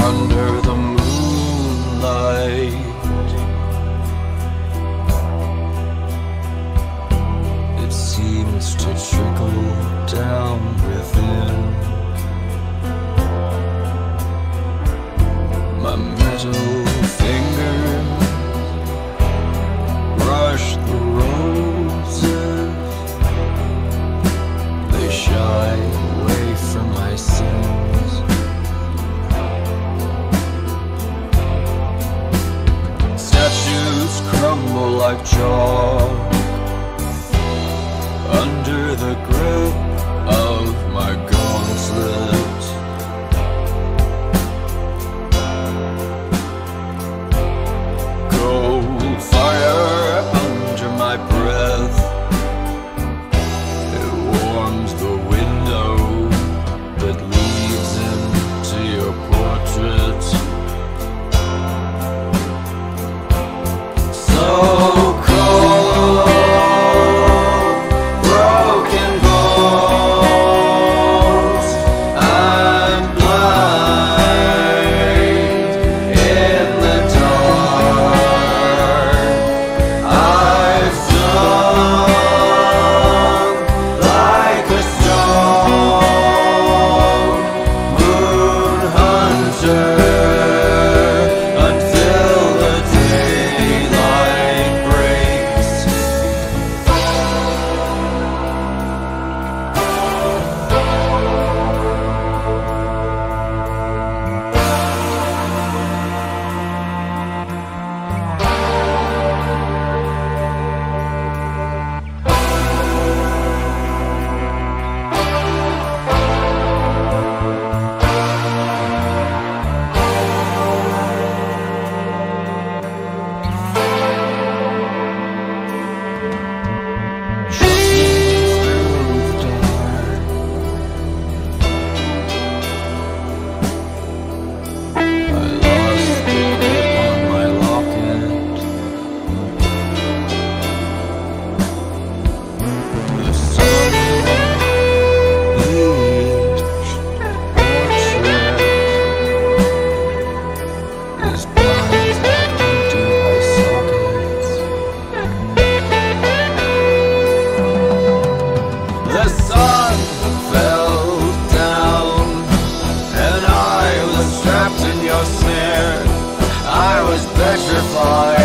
under the moonlight. It seems to trickle down within. My metal fingers brush the roses. They shy away from my sins. Statues crumble like chalk under the grip of my gauntlet. Cold fire under my breath. It warms the window that leads into your portrait. So cold, broken bones. I'm blind in the dark. I've sung like a stone moon hunter until the daylight breaks. The sun fell down, and I was trapped in your snare. I was petrified.